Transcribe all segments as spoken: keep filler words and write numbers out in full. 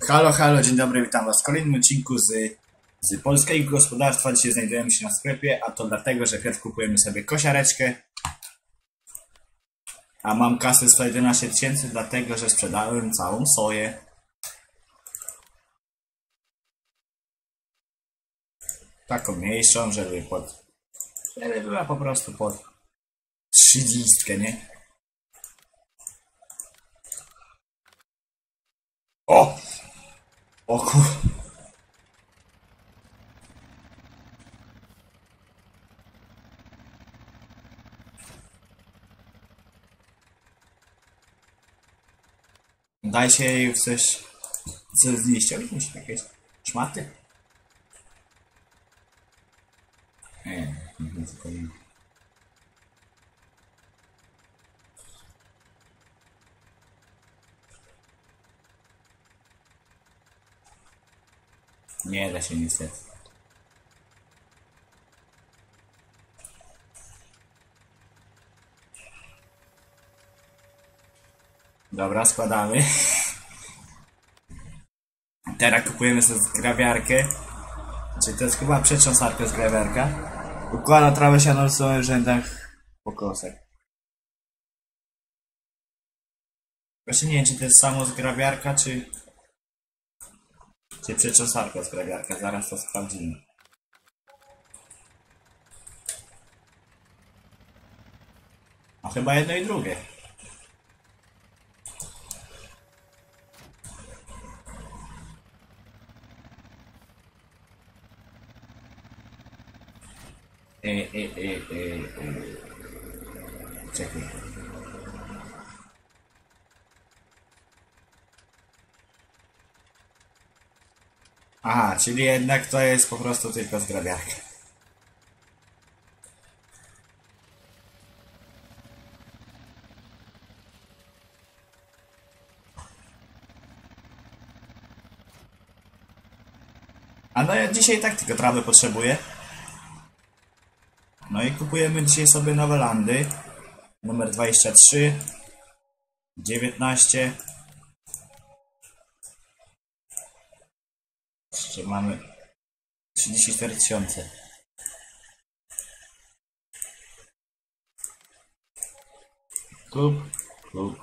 Halo, halo, dzień dobry, witam was w kolejnym odcinku z, z polskiego gospodarstwa. Dzisiaj znajdujemy się na sklepie, a to dlatego, że pierw kupujemy sobie kosiareczkę. A mam kasę sto jedenaście tysięcy, dlatego, że sprzedałem całą soję. Taką mniejszą, żeby pod... żeby była po prostu pod trzydziestkę, nie? O! O kur... Daj się jej w coś... Co z niej ściągnąć? Jakieś szmaty? Nie, nie wiem co powiem. Nie da się niestety. Dobra, składamy. Teraz kupujemy sobie zgrabiarkę. Czyli to jest chyba przetrząsarka zgrabiarka. Układa trawę sianą w swoich rzędach pokosek. Właśnie nie wiem, czy to jest samo zgrabiarka, czy... Czy przetrząsarka zgrabiarka. Zaraz to sprawdzimy. A chyba jedno i drugie. E, e, e, e, e. Czekaj. Aha, czyli jednak to jest po prostu tylko zgrabiarka. A no ja dzisiaj tak tylko trawy potrzebuję. No i kupujemy dzisiaj sobie nowe landy. Numer dwadzieścia trzy, dziewiętnaście. Jeszcze mamy trzydzieści cztery tysiące. Kup, kup.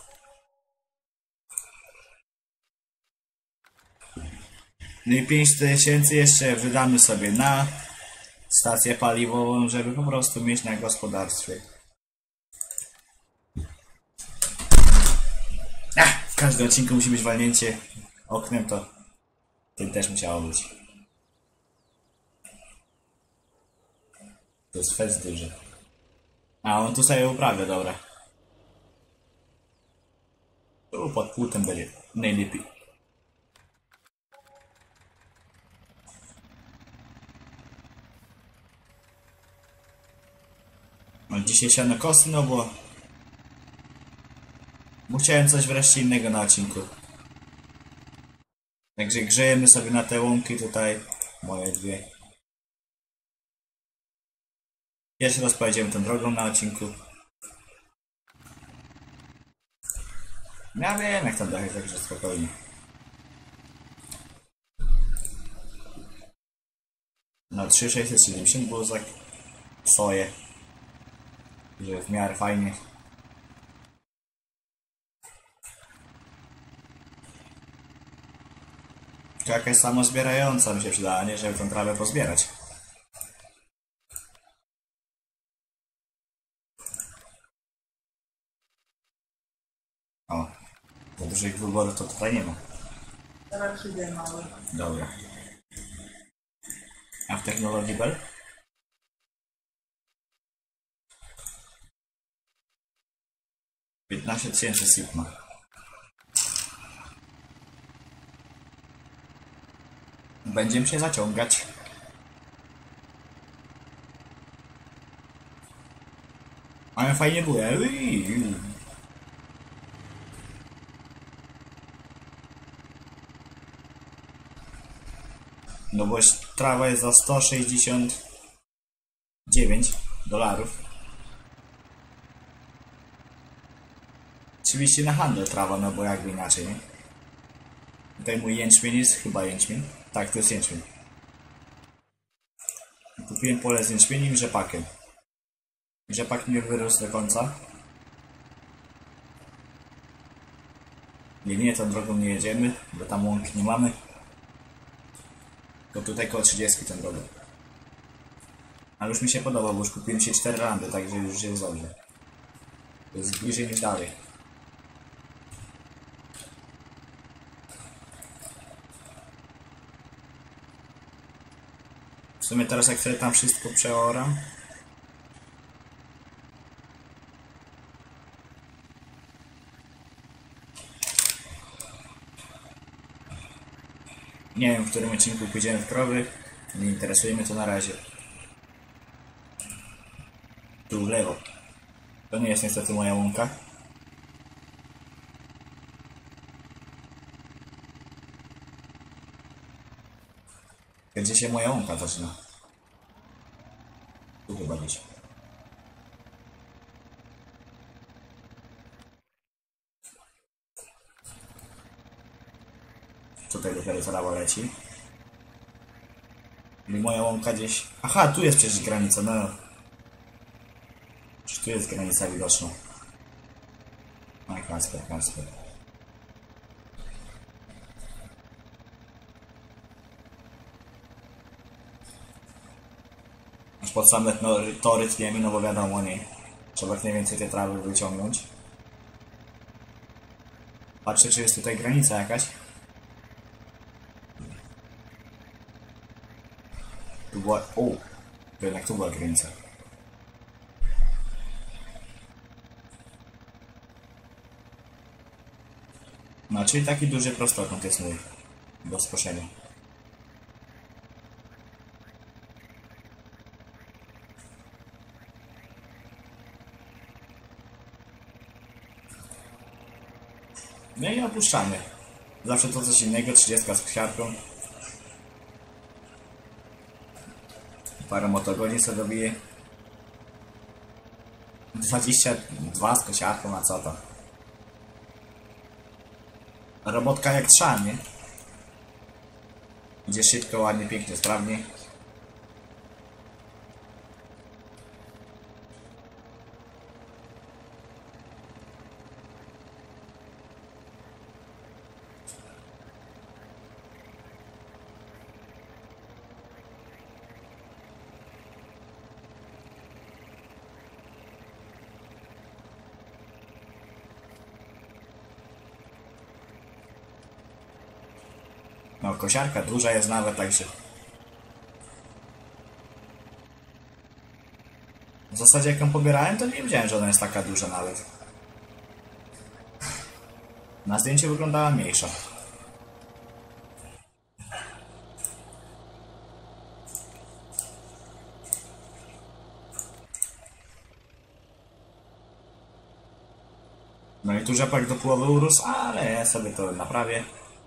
No i pięć tysięcy jeszcze wydamy sobie na stację paliwową, żeby po prostu mieć na gospodarstwie. Ach, w każdym odcinku musi być walnięcie oknem, to tym też musiało być. To jest fest duży. A on tu sobie uprawia, dobra. Tu pod płutem będzie najlepiej. No dzisiaj siano kosy, no bo... Bo chciałem coś wreszcie innego na odcinku. Także grzejemy sobie na te łąki tutaj. Moje dwie. Jeszcze raz pojedziemy tą drogą na odcinku. Ja wiem jak tam dojechać, także spokojnie. No trzy tysiące sześćset siedemdziesiąt było za soję. Że w miarę fajnie. To jakaś samozbierająca mi się przydała, nie? Żeby tą trawę pozbierać. O, za dużych wyborów to tutaj nie ma. Teraz idę mały. Dobra. A w technologii Bell? piętnaście tysięcy Sigma. Będziemy się zaciągać. Ale fajnie było. No bo trawa jest za sto sześćdziesiąt dziewięć dolarów. Oczywiście na handel trawa, no bo jakby inaczej, nie? Tutaj mój jęczmień jest, chyba jęczmień. Tak, to jest jęczmień. Kupiłem pole z jęczmieniem i rzepakiem. Rzepak nie wyrósł do końca. Nie, nie, tą drogą nie jedziemy, bo tam łąk nie mamy. To tutaj koło trzydziestki tę drogę. Ale już mi się podoba, bo już kupiłem się cztery randy, także już jest dobrze. To jest bliżej niż dalej. W sumie teraz jak sobie tam wszystko przeoram. Nie wiem, w którym odcinku pójdziemy w krowy. Nie interesuje mnie to na razie. Tu w lewo. To nie jest niestety moja łąka. Gdzie się moja łąka zaczyna? Tu chyba gdzieś. Tutaj dopiero trawa leci. I moja łąka gdzieś... Aha, tu jest przecież granica, no. Czy tu jest granica widoczna? Aj, Kasper, Kasper. Aż pod same no, tory tniemy, no bo wiadomo, nie. Trzeba jak najwięcej tej trawy wyciągnąć. Patrzę, czy jest tutaj granica jakaś. Tu była... O! To jednak tu była granica. No, czyli taki duży prostokąt jest mój. Do skoszenia. No i opuszczamy. Zawsze to coś innego, trzydziestka z kosiarką. Parę motogodzin sobie dobiję. dwadzieścia dwa z kosiarką, a co to? Robotka jak trzeba, nie? Idzie szybko, ładnie, pięknie, sprawnie. No, kosiarka duża jest nawet, także... W zasadzie jak ją pobierałem, to nie wiedziałem, że ona jest taka duża nawet. Na zdjęciu wyglądała mniejsza. No i tu rzepak do połowy urósł, ale ja sobie to naprawię.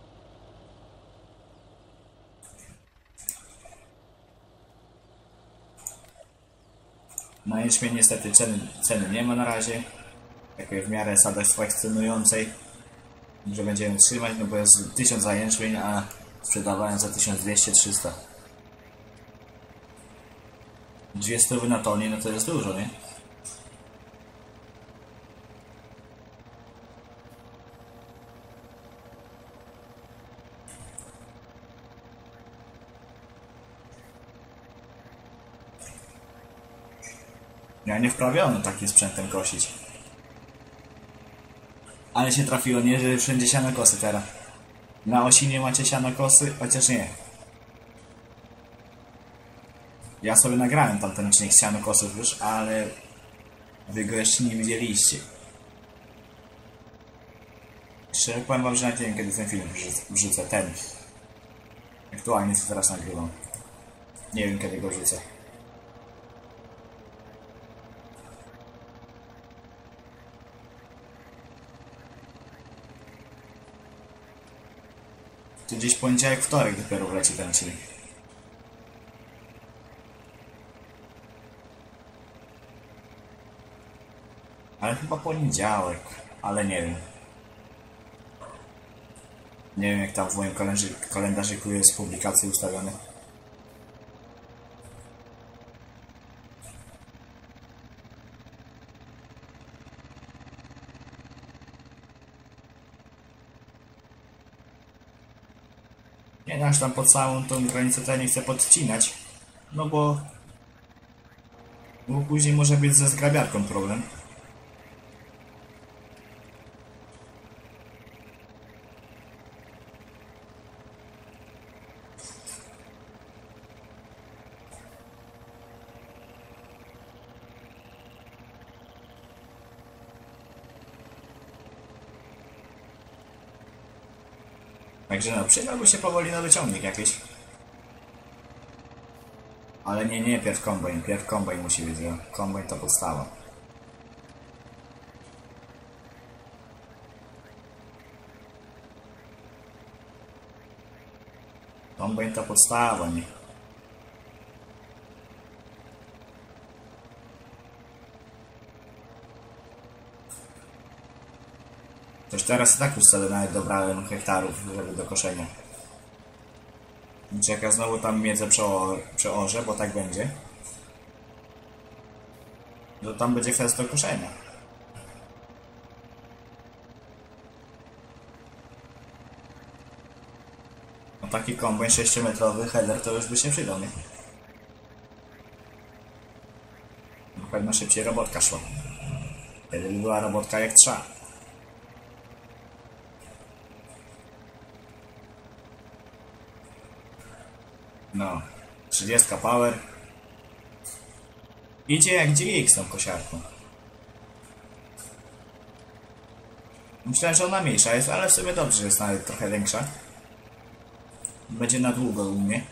Na jęczmień niestety ceny, ceny nie ma na razie. Takiej w miarę satysfakcjonującej, że będziemy trzymać, no bo jest tysiąc za jęczmień, a sprzedawałem za tysiąc dwieście trzysta. Dwie stówy na tonie, no to jest dużo, nie? Ja nie wprawiono takim sprzętem kosić. Ale się trafiło, nie, że wszędzie sianokosy teraz. Na Osinie macie sianokosy, chociaż nie. Ja sobie nagrałem tamten odcinek z sianokosów już, ale wy go jeszcze nie widzieliście. Jeszcze powiem wam, że nawet nie wiem, kiedy ten film wrzucę. Ten. Aktualnie co teraz nagrywam. Nie wiem, kiedy go wrzucę. To gdzieś poniedziałek, wtorek dopiero wleci ten odcinek. Ale chyba poniedziałek, ale nie wiem. Nie wiem jak tam w moim kalendarzu, kalendarzyku jest publikacji ustawiony. Nie aż tam pod całą tą granicę to ja nie chcę podcinać. No bo... Bo później może być ze zgrabiarką problem. Także no, przydałby się powoli nowy ciągnik jakiś. Ale nie, nie, pierw kombajn, pierw kombajn musi być, kombajn to podstawa. Kombajn to podstawa, nie. Też teraz i tak już sobie nawet dobrałem hektarów, żeby do koszenia. Jak ja znowu tam miedzę przeorzę, bo tak będzie, to tam będzie kwestia do koszenia. No taki kombajn sześciometrowy header to już by się przydał, nie? Na pewno szybciej robotka szła. Wtedy by była robotka jak trzeba. No, trzydziestka power. Idzie jak G X tą kosiarką. Myślałem, że ona mniejsza jest, ale w sumie dobrze, że jest nawet trochę większa. Będzie na długo u mnie.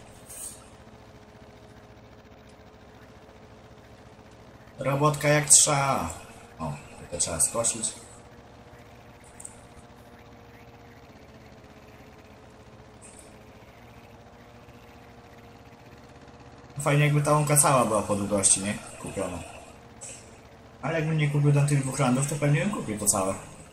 Robotka jak trzeba. O, to trzeba skosić. Fajnie jakby ta łąka cała była po długości, nie? Kupiona. Ale jakbym nie kupił tam tych dwóch landów, to pewnie bym kupił to całe.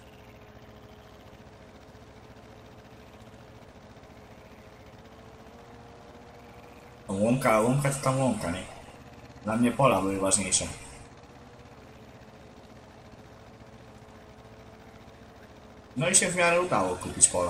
Łąka, łąka to tam łąka, nie? Dla mnie pola były ważniejsze. No i się w miarę udało kupić pola.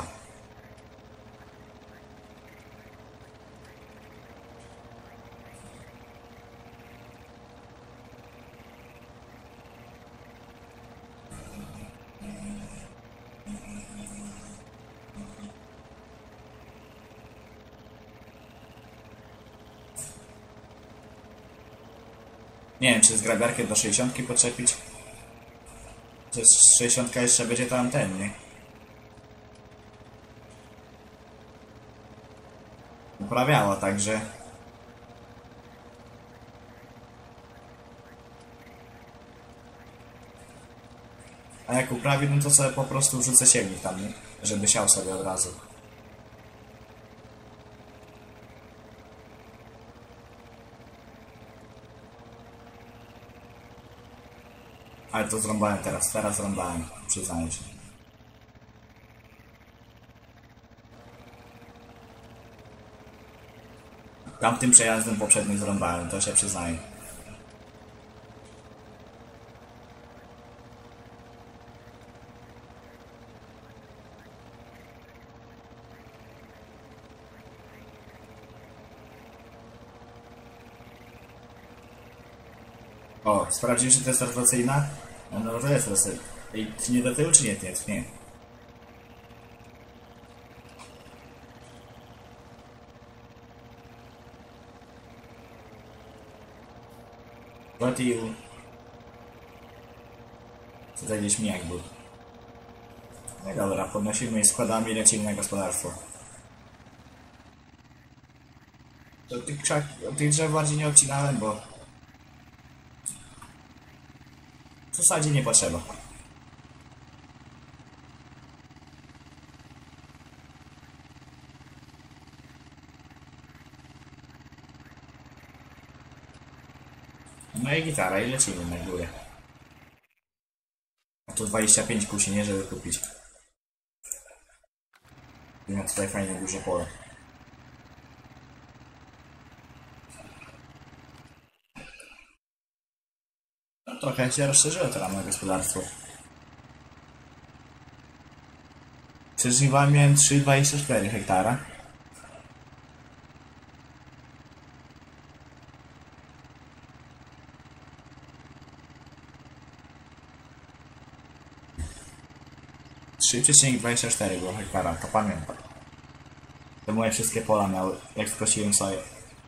Nie wiem, czy z grabiarkiem do sześćdziesiątki podczepić. Czy z sześćdziesiątka jeszcze będzie tam ten, nie? Uprawiała, także... A jak uprawi, no to sobie po prostu wrzucę siewnik tam, nie? Żeby siał sobie od razu. Ale to zrąbałem teraz, teraz zrąbałem, przyznaję się. Tamtym przejazdem poprzednim zrąbałem, to się przyznaję. O, sprawdziłem, czy to jest rotacyjna? No, no to jest rotacyjna. I nie do tyłu, czy nie? Nie, nie. Do tyłu. Co za gdzieś mijak był. No i dobra, podnosimy i składamy i lecimy na gospodarstwo. To tych krzak, tych drzew bardziej nie odcinałem, bo w zasadzie nie potrzeba. No i gitara i lecimy na górę. A tu dwadzieścia pięć kusi, nie, żeby kupić. I ma tutaj fajne duże pole. No, trochę się rozszerzyło teraz moje gospodarstwo. Przed żniwami miałem trzy przecinek dwadzieścia cztery hektara. trzy przecinek dwadzieścia cztery było hektara, to pamiętam. To moje wszystkie pola miały, jak skosiłem sobie.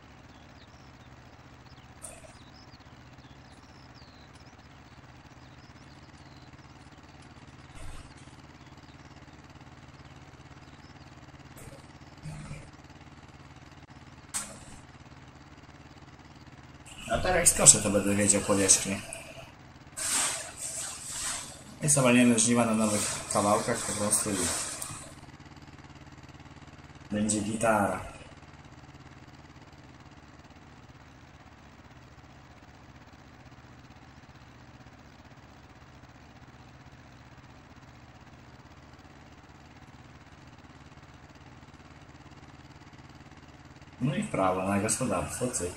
A teraz jak skoszę, to będę wiedział powierzchnię. I zawalniemy żniwa na nowych kawałkach po prostu i będzie gitara. No i w prawo na gospodarstwo, cyk.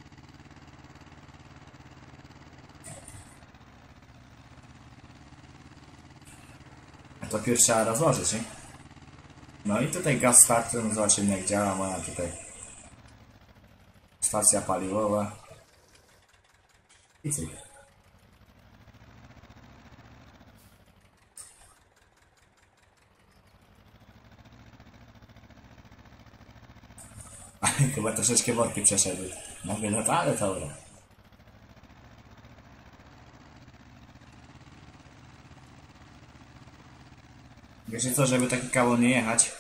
To pierw trzeba rozłożyć, nie? No i tutaj gaz starter, no zobaczymy jak działa moja tutaj stacja paliwowa. I cyk. Chyba troszeczkę worki przeszedły. Mówię, no to ale dobra. Wiecie co, żeby taki kawał nie jechać,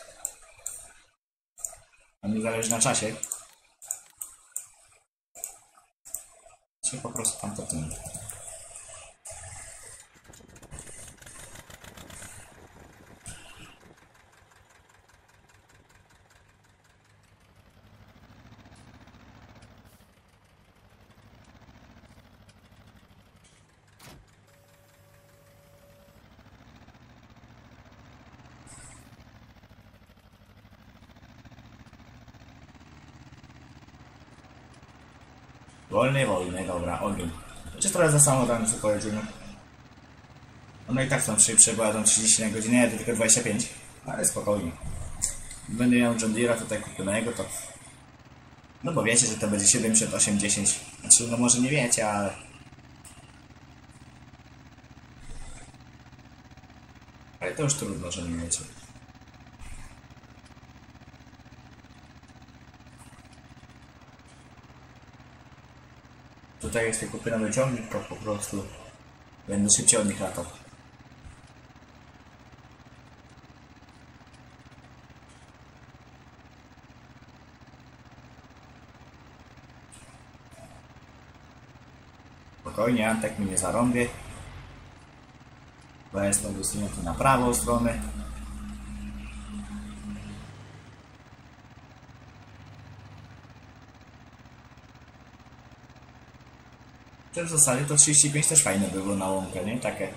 a mi zależy na czasie, się po prostu tam to tnie. Wolny, wolny, dobra, ogień. Czy trochę za samochodem, co pojedziemy. No i tak są szybsze, bo jadą trzydzieści na godzinę, ja to tylko dwadzieścia pięć. Ale spokojnie. Będę miał John Deere'a tutaj kupionego, to... No bo wiecie, że to będzie siedemdziesiąt osiem dziesięć. Znaczy, no może nie wiecie, ale... Ale to już trudno, że nie wiecie. Tutaj jest tylko kupiony ciągnik, to po prostu będę szybciej od nich latał. Spokojnie, Antek mi nie zarąbie. Bo jest to wysunięty na prawą stronę. W zasadzie to trzydzieści pięć też fajne by było na łąkę, nie? Takie.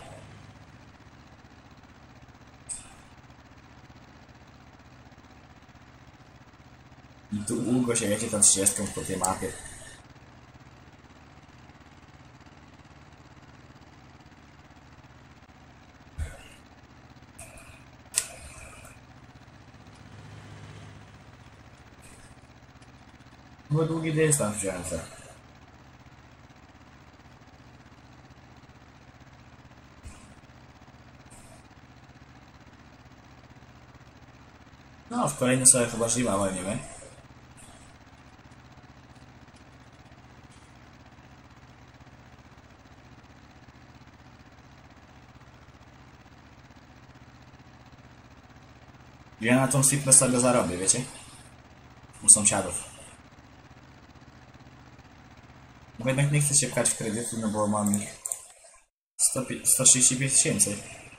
I tu długo się jedzie tą trzydziestką po tej mapie. Bo długi dystans wziąłem sobie. No, w kolejnym sobie chyba żniwa walnimy. Ja na tą sypę sobie zarobię, wiecie? U sąsiadów. Bo jednak nie chcę się pchać w kredyty, no bo mam ich sto trzydzieści pięć tysięcy.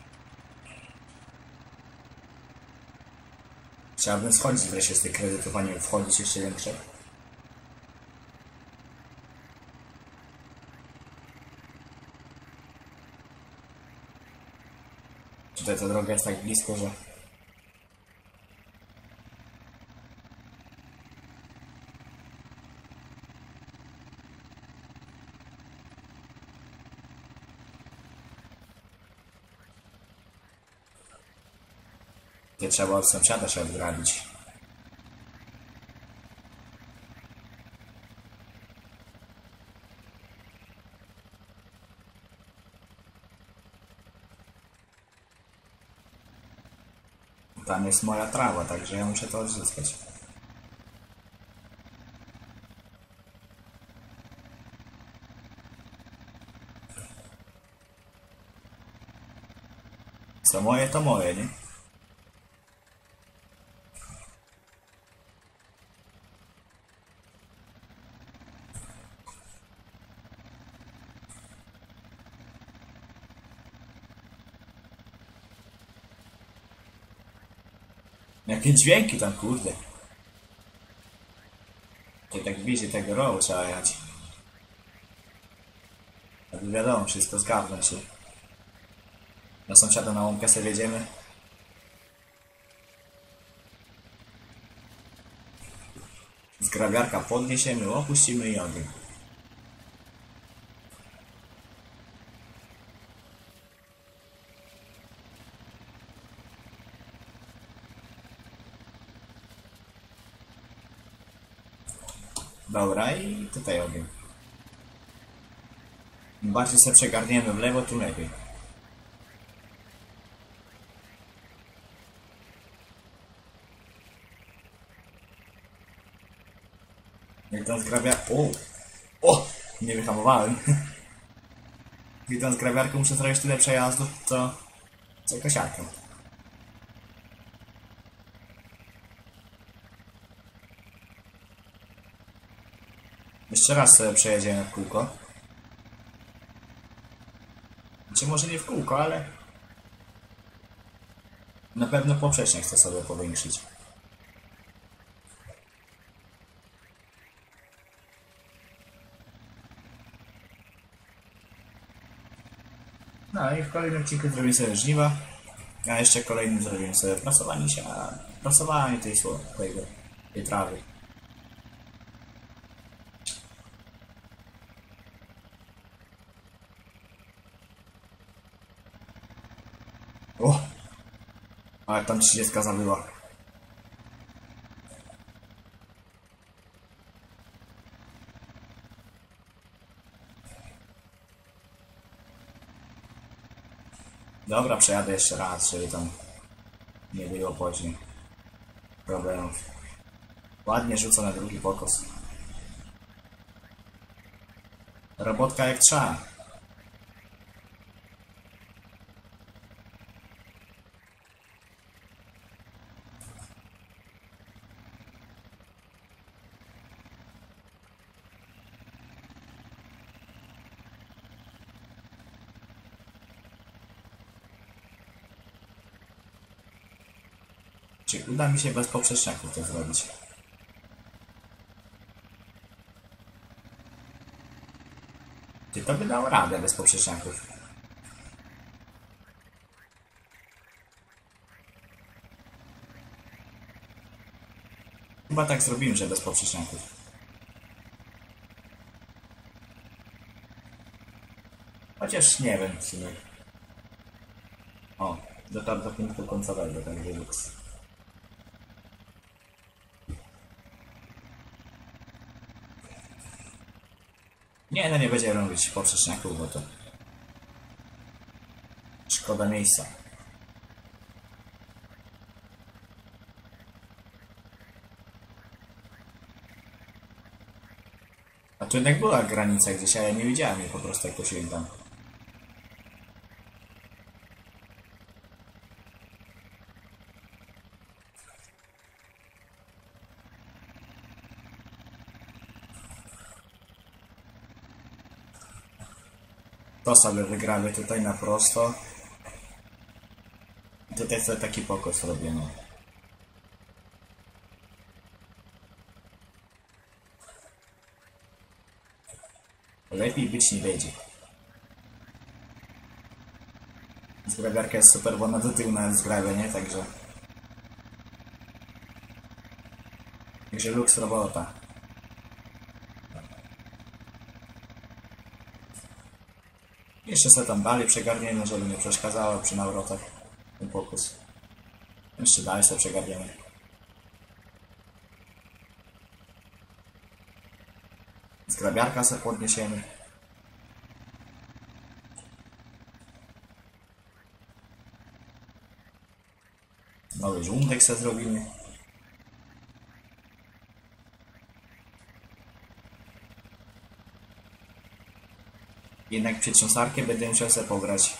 Chciałbym schodzić wreszcie z tych kredytów, a nie wchodzić jeszcze większe. Tutaj ta droga jest tak blisko, że Nie trzeba od sąsiada się odgrabić. Tam jest moja trawa, także ja muszę to odzyskać. Co moje, to moje, nie? Jakie dźwięki tam, kurde. To tak bliżej tego rowu trzeba jechać. Aby wiadomo, wszystko zgarnąć się. Do sąsiada na łąkę sobie wjedziemy. Z grabiarka podniesiemy, opuścimy i ogień. Dobra, i tutaj ogień. Im bardziej sobie przegarniemy w lewo, tym lepiej. Jak tam zgrabia... O! O! Nie wyhamowałem. Jak tam z grabiarką muszę zrobić tyle przejazdów, to... co kosiarką. Jeszcze raz sobie przejedziemy w kółko. Znaczy może nie w kółko, ale... na pewno poprzecznik chcę sobie powiększyć. No i w kolejnym odcinku zrobimy sobie żniwa, a jeszcze kolejnym zrobimy sobie prasowanie się, a prasowanie tej, tej, tej trawy. O! Ale tam trzydziestka zabyła. Dobra, przejadę jeszcze raz, żeby tam nie było później problemów. Ładnie rzucę na drugi pokos. Robotka jak trzeba. Czy uda mi się bez poprzeczniaków to zrobić? Czy to by dało radę bez poprzeczniaków? Chyba tak zrobimy, że bez poprzeczniaków. Chociaż nie wiem w sumie. O, dotarł do punktu końcowego, ten Linux. Nie, no nie będzie robić poprzeczniaków, bo to szkoda miejsca. A tu jednak była granica gdzieś, ale ja nie widziałem jej po prostu, jak kosiłem tam. To sobie wygramy tutaj na prosto. I tutaj sobie taki pokos robimy. Lepiej być nie będzie. Zgrabiarka jest super, bo ona do tyłu nawet zgrabia, nie? Także... Także luks robota. Jeszcze sobie tam dalej przegarniemy, żeby nie przeszkadzało przy nawrotach ten pokus. Jeszcze dalej sobie przegapiemy. Z grabiarka sobie podniesiemy. Nowy żołądek sobie zrobimy. Jednak przedsiąsarkę będę musiał sobie pobrać.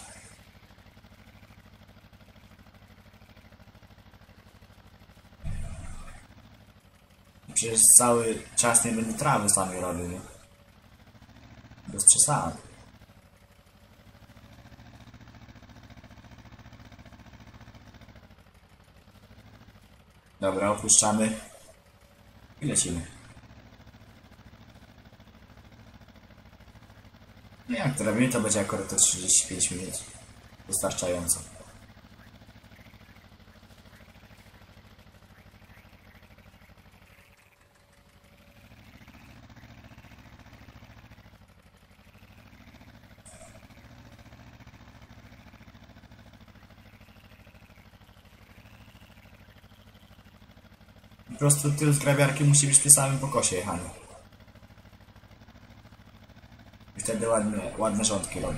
Przecież cały czas nie będę trawy sami robił, nie? Bez przesad. Dobra, opuszczamy i lecimy. No jak to robimy, to będzie akurat to trzydzieści pięć minut. Wystarczająco. Po prostu tył z grabiarki musi być przy samym pokosie jechany. I wtedy ładne, ładne rządki robi.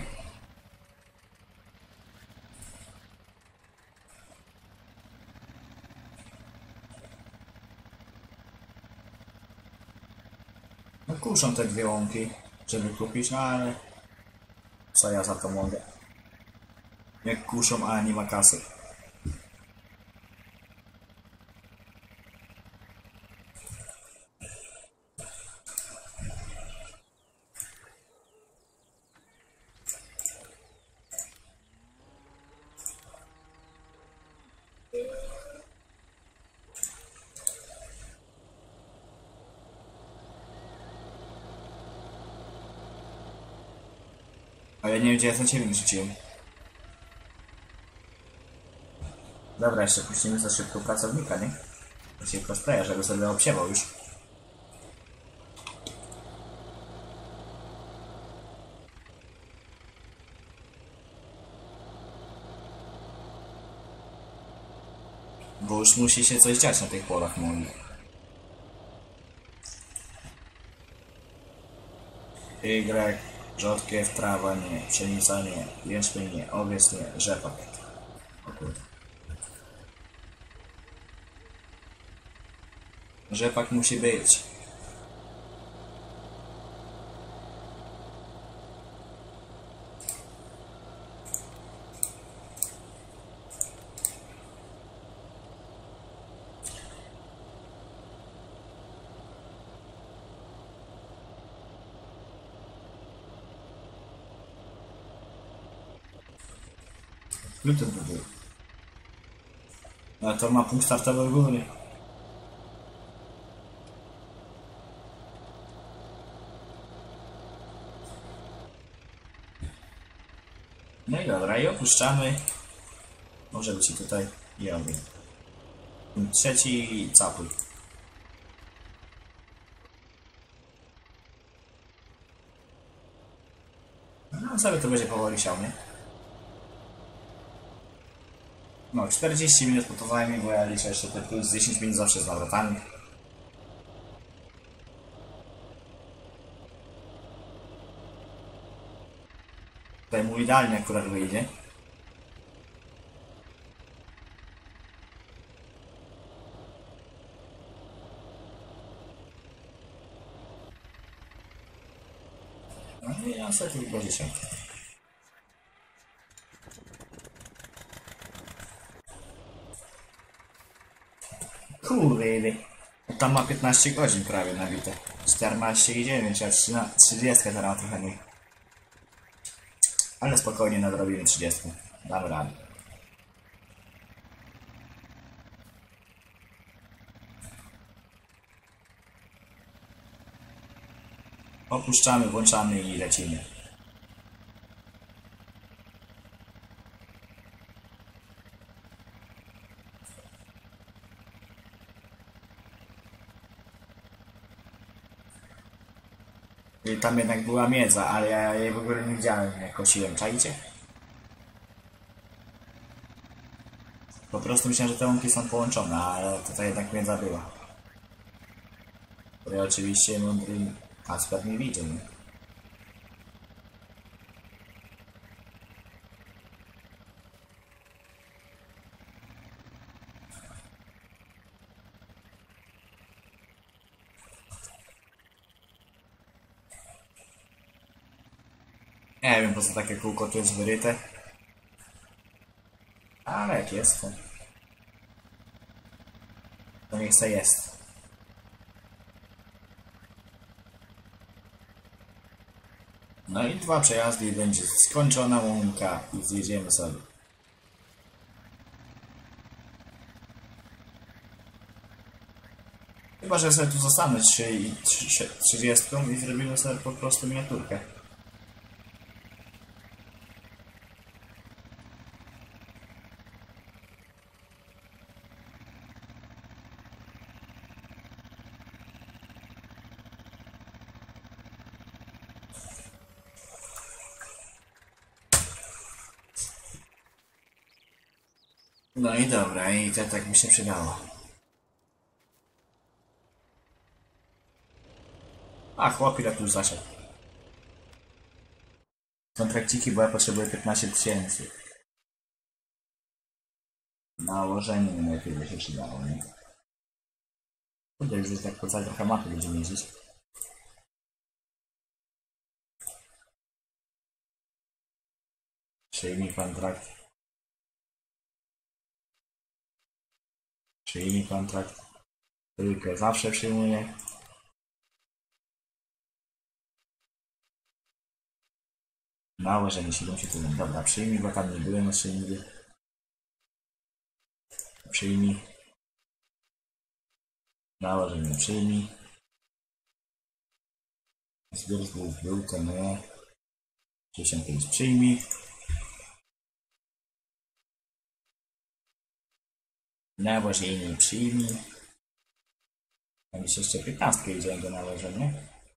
No kuszą te dwie łąki, żeby kupić, no ale co ja za to mogę? Jak kuszą, a nie ma kasy. A ja nie wiem, gdzie ja ten ciebie wrzuciłem. Dobra, jeszcze puścimy za szybko pracownika, nie? To się prosteje, żeby sobie obsiewał już. Bo już musi się coś dziać na tych polach moich. Y, rzodkiew, trawa nie, pszenica nie, jęczmień nie, owiec nie, rzepak. O kurde. Rzepak musi być. Gluten był. Ale to ma punkt startowy w górę. No i dobra, i opuszczamy. Może być i tutaj i ogień. Trzeci capuj. No sobie to będzie powoli siał, nie? No, czterdzieści minut po to zajmie, bo ja liczę jeszcze te plus dziesięć minut zawsze z nawrotami. Tutaj mu idealnie akurat wyjdzie. No i ja sobie tylko dziesięć. Kurde, tam ma piętnaście godzin prawie nabite. czternaście i dziewięć, a trzydzieści teraz trochę mniej. Ale spokojnie nadrobimy trzydzieści. Damy radę. Opuszczamy, włączamy i lecimy. I tam jednak była miedza, ale ja jej w ogóle nie widziałem, jak kosiłem, czajcie? Po prostu myślałem, że te łąki są połączone, ale tutaj jednak międza była. Który oczywiście mądry Kasper nie widział. Nie? Nie wiem po co takie kółko tu jest wyryte. Ale jak jest to... To niech se jest. No i dwa przejazdy i będzie skończona łąka i zjedziemy sobie. Chyba, że sobie tu zostanę trzydziestką i zrobimy sobie po prostu miniaturkę. No i dobra, i to tak mi się przydało. A, chłop ile tu zasiadł. Kontrakciki, bo ja potrzebuję piętnaście tysięcy. Nałożenie najlepiej by się przydało, nie? Kurde, już tak po całej trochę mapy będziemy jeździć. Przyjmij kontrakt. Przyjmij kontrakt. Trójkę zawsze przyjmuję. Nałożenie siedemdziesiąt siedem. Dobra, przyjmij, bo tam nie byłem jeszcze nigdy. Przyjmij. Nałożenie przyjmij. Zbiór zbóg był, to nie. sześćdziesiąt pięć przyjmij. Nałożenie przyjmij. A mi się jeszcze piętnastkę idzie do nałożenia.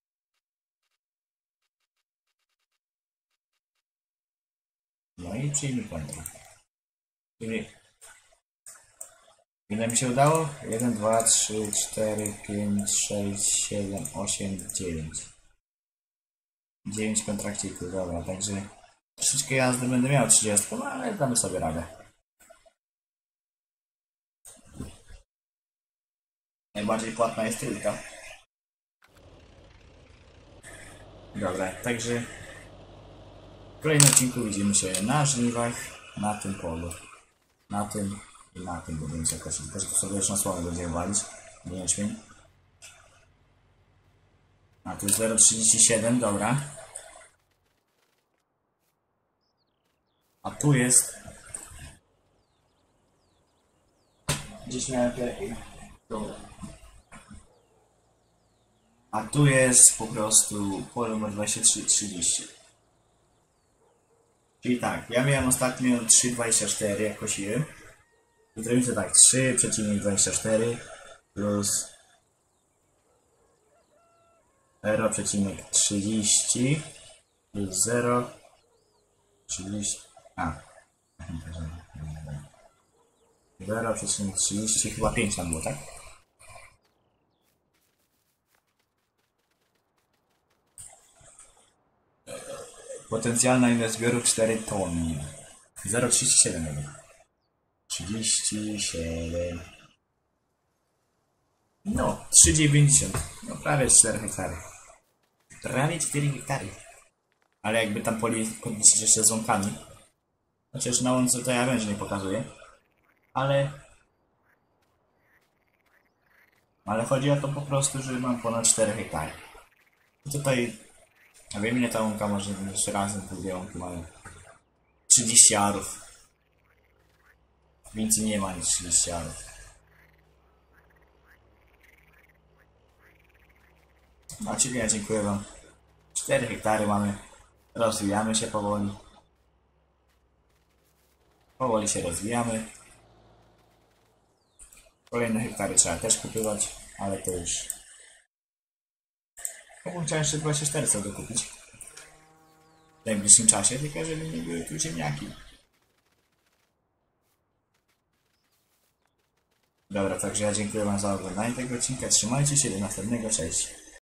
No i przyjmij kontrakt. Czyli ile mi się udało? jeden, dwa, trzy, cztery, pięć, sześć, siedem, osiem, dziewięć. dziewięć kontrakcików, dobra, także troszeczkę jazdy będę miał trzydzieści, no ale damy sobie radę. Najbardziej płatna jest tylka. Dobra, także w kolejnym odcinku widzimy się na żniwach, na tym polu, na tym i na tym będziemy się kosić, tylko że to sobie już na słomę będziemy walić, nie jęczmień. A tu jest zero przecinek trzydzieści siedem, dobra. A tu jest... Gdzieś miałem... Dobra. A tu jest po prostu pole numer dwadzieścia trzy trzydzieści. Czyli tak, ja miałem ostatnio trzy dwadzieścia cztery jak kosiłem. I zrobimy sobie tak, trzy przecinek dwadzieścia cztery plus zero przecinek trzydzieści plus zero trzydzieści. A. zero przecinek trzydzieści, chyba pięć tam było, tak? Potencjalna ilość zbioru cztery tony. zero przecinek trzydzieści siedem jakby. trzydzieści siedem. No, trzy dziewięćdziesiąt. No prawie cztery hektary. Prawie cztery hektary. Ale jakby tam podliczyć jeszcze z łąkami. Chociaż na łące to ja wiem, że nie pokazuję. Ale... Ale chodzi o to po prostu, że mam ponad cztery hektary. I tutaj... A wiem ile ta łąka może jeszcze razem, te dwie łąki mają trzydzieści arów. Więcej nie ma niż trzydzieści arów. No czyli ja dziękuję wam. cztery hektary mamy. Rozwijamy się powoli. Powoli się rozwijamy. Kolejne hektary trzeba też kupywać, ale to już... Chciałbym chciał jeszcze dwadzieścia cztery sobie dokupić w najbliższym czasie, tylko żeby nie były tu ziemniaki. Dobra, także ja dziękuję wam za oglądanie tego odcinka. Trzymajcie się, do następnego, cześć.